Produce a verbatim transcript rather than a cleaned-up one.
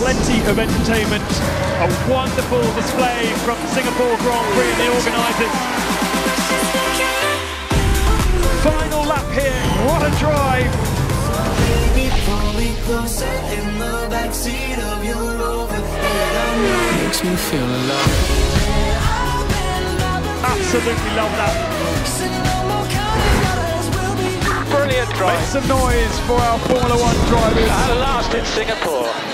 plenty of entertainment. A wonderful display from Singapore Grand Prix and the organisers. Final lap here, what a drive! Makes me feel alive. Absolutely love that. Brilliant drive. Make some noise for our Formula One drivers. At last in Singapore.